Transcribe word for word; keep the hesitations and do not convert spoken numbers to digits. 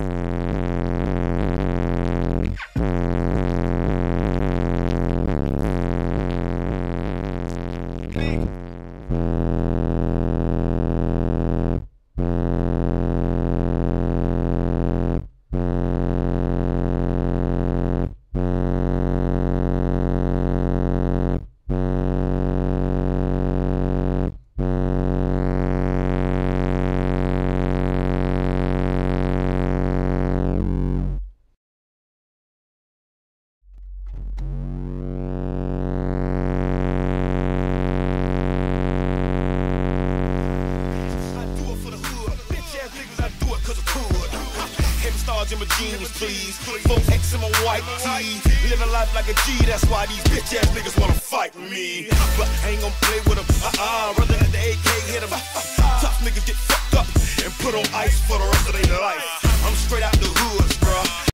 In my jeans, please. four X in my white tee. Living life like a G, that's why these bitch ass niggas wanna fight me. But I ain't gon' play with them, uh-uh. Rather let the A K hit them. Tough niggas get fucked up and put on ice for the rest of their life. I'm straight out the